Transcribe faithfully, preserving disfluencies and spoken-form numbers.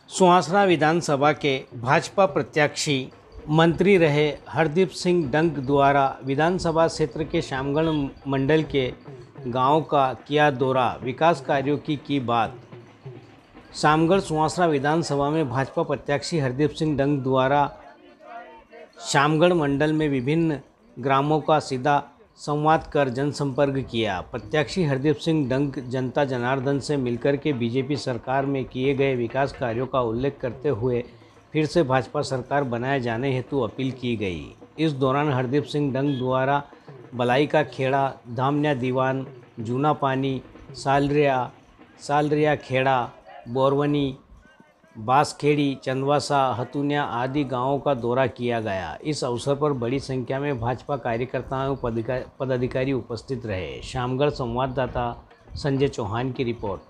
सुहासना विधानसभा के भाजपा प्रत्याशी मंत्री रहे हरदीप सिंह डंग द्वारा विधानसभा क्षेत्र के श्यामगढ़ मंडल के गांव का किया दौरा, विकास कार्यों की की बात। श्यामगढ़ सुहासना विधानसभा में भाजपा प्रत्याशी हरदीप सिंह डंग द्वारा श्यामगढ़ मंडल में विभिन्न ग्रामों का सीधा संवाद कर जनसंपर्क किया। प्रत्याशी हरदीप सिंह डंग जनता जनार्दन से मिलकर के बीजेपी सरकार में किए गए विकास कार्यों का उल्लेख करते हुए फिर से भाजपा सरकार बनाए जाने हेतु अपील की गई। इस दौरान हरदीप सिंह डंग द्वारा बलाई का खेड़ा, धामन्या दीवान, जूना पानी, सालरिया सालरिया खेड़ा, बोरवनी, बांसखेड़ी, चंदवासा, हतुनिया आदि गांवों का दौरा किया गया। इस अवसर पर बड़ी संख्या में भाजपा कार्यकर्ता एवं पदाधिकारी उपस्थित रहे। श्यामगढ़ संवाददाता संजय चौहान की रिपोर्ट।